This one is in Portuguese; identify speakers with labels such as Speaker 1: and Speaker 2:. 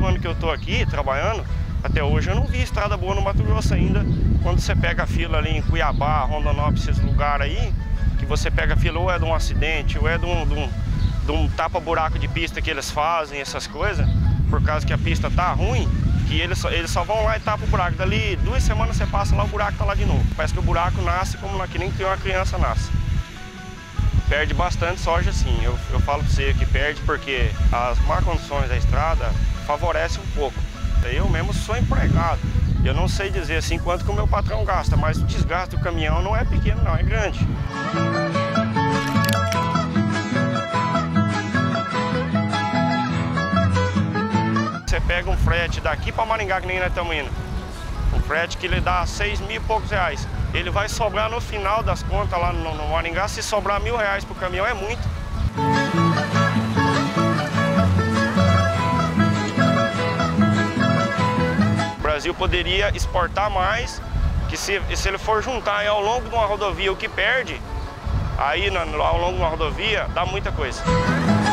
Speaker 1: 4 anos que eu tô aqui trabalhando, até hoje eu não vi estrada boa no Mato Grosso ainda. Quando você pega a fila ali em Cuiabá, Rondonópolis, esses lugares aí, que você pega a fila ou é de um acidente, ou é de um tapa-buraco de pista que eles fazem, essas coisas, por causa que a pista tá ruim, que eles só vão lá e tapam o buraco. Dali 2 semanas você passa lá, o buraco tá lá de novo. Parece que o buraco nasce como que nem que uma criança nasce. Perde bastante soja, sim. Eu falo pra você que perde porque as más condições da estrada favorecem um pouco. Eu mesmo sou empregado. Eu não sei dizer assim quanto que o meu patrão gasta, mas o desgaste do caminhão não é pequeno, não, é grande. Você pega um frete daqui para Maringá, que nem nós estamos indo. Um frete que lhe dá 6 mil e poucos reais. Ele vai sobrar no final das contas lá no Maringá. Se sobrar R$1.000 pro caminhão é muito. O Brasil poderia exportar mais, que se ele for juntar aí ao longo de uma rodovia o que perde, aí ao longo de uma rodovia dá muita coisa.